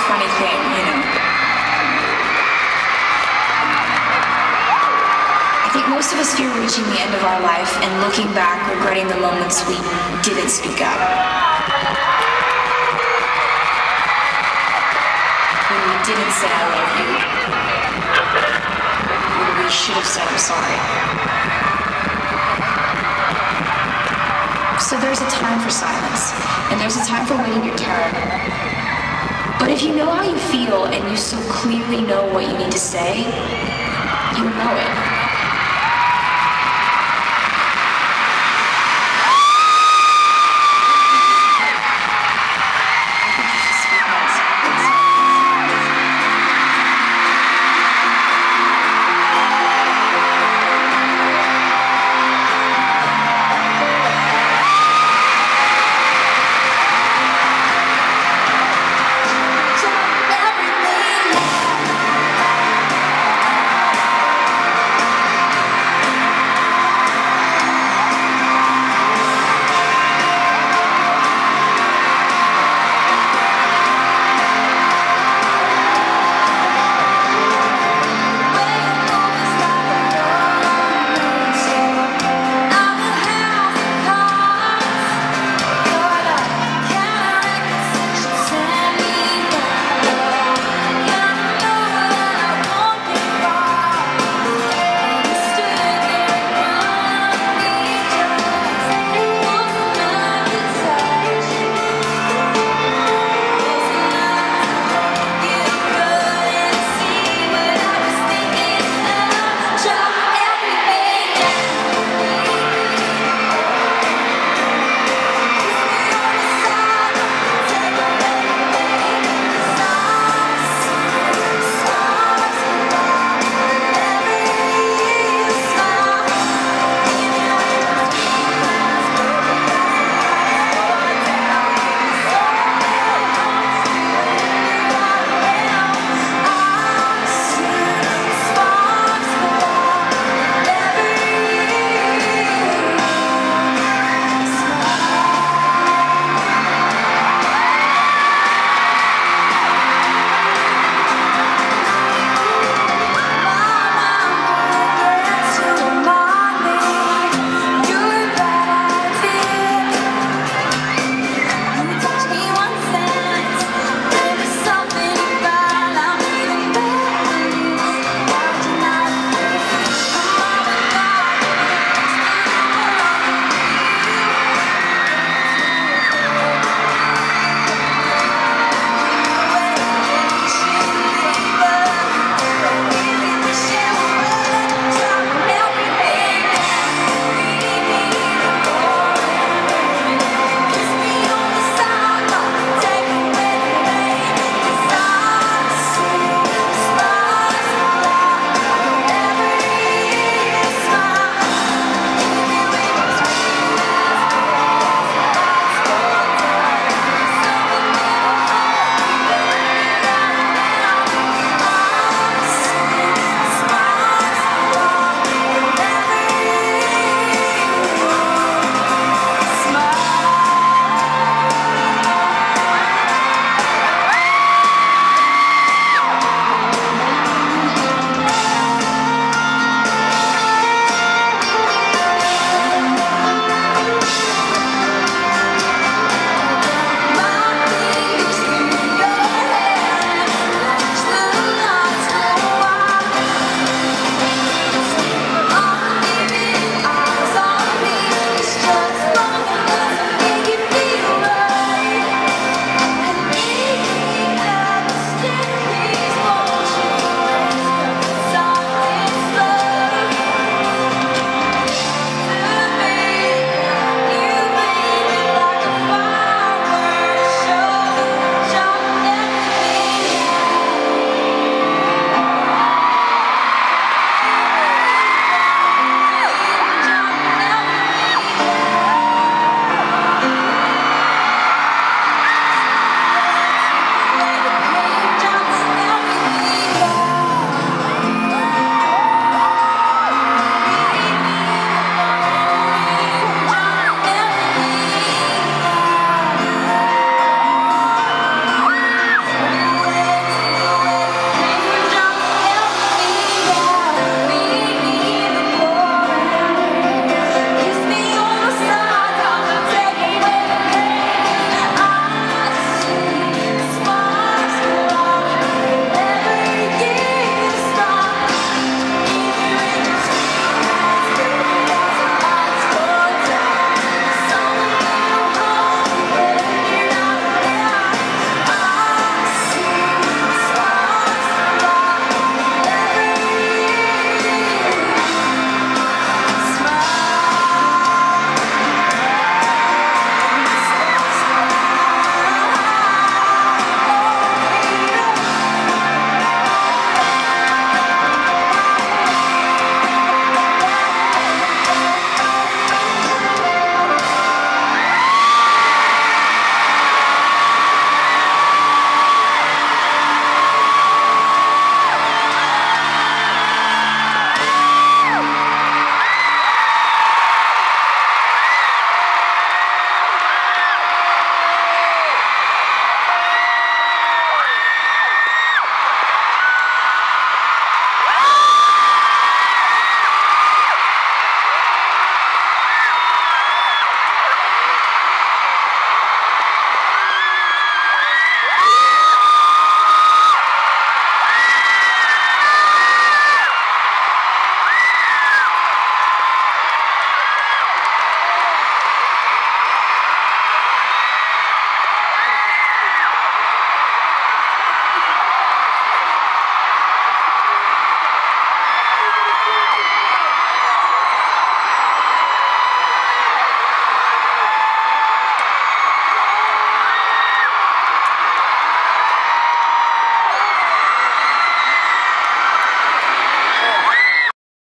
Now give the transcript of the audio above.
funny thing, you know. I think most of us fear reaching the end of our life and looking back, regretting the moments we didn't speak up. When we didn't say I love you. When we should have said I'm sorry. So there's a time for silence, and there's a time for waiting your turn. But if you know how you feel and you so clearly know what you need to say, you know it.